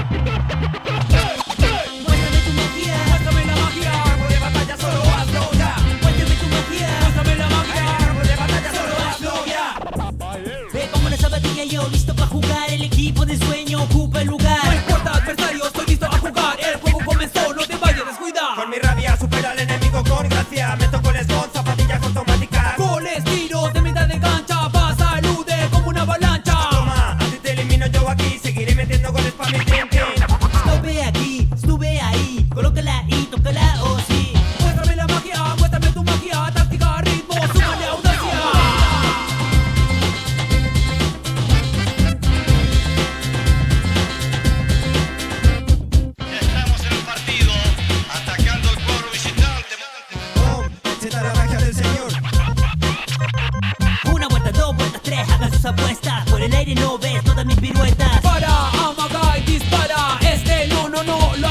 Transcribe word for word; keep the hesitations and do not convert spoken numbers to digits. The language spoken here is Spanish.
Muéstrame tu magia, muéstrame la magia. Campo de batalla, solo hazlo ya. Muéstrame tu magia, muéstrame la magia. Campo de batalla, solo hazlo ya. Me pongo la zapatilla yo listo para jugar. El equipo de sueño ocupa el lugar. No importa adversario, estoy listo a jugar. El juego comenzó, no te vayas a descuidar. Con mi rabia supera al enemigo con gracia. Meto goles con zapatillas automáticas. Goles, tiros de mitad de cancha. Pasa, elude como una avalancha. Toma, antes te elimino yo aquí. Seguiré metiendo goles pa' mi team team. Estuve aquí, estuve ahí. Colócala y tócala, oh sí. Muéstrame la magia, muéstrame tu magia. Táctica, ritmo, súmale audacia. Estamos en el partido, atacando el cuadro visitante. Boom, encienda la magia del señor. Una vuelta, dos vueltas, tres, hagan sus apuestas. Por el aire no ves todas mis piruetas. Para, amaga y dispara. Este no, no, no, lo